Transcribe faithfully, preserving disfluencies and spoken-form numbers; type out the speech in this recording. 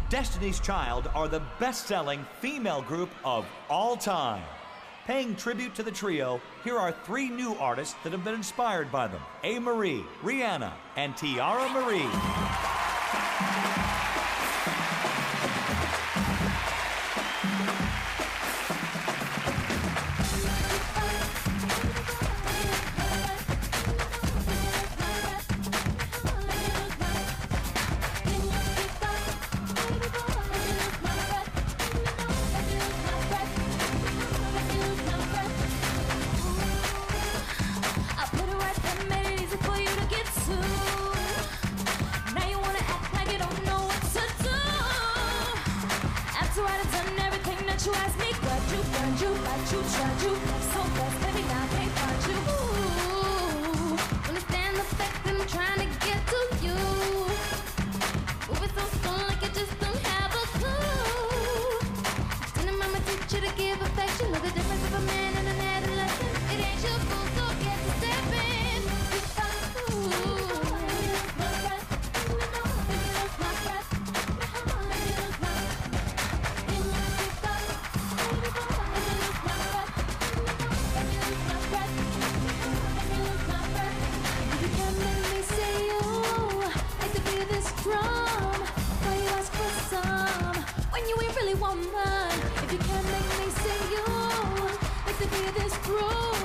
Destiny's Child are the best-selling female group of all time. Paying tribute to the trio, here are three new artists that have been inspired by them: A.Marie, Rihanna, and Tiara Marie. You ask me, got you, got you, got you, tried you, so fast, baby, now I can't find you. Ooh, understand the fact that I'm trying to get to you. Moving so slow like you just don't have a clue. Didn't mama teach you to give affection? Know the difference of a man and an adolescent. It ain't your fault, so get to step in. Ooh. Woman, if you can't make me say you, like to be this cruel.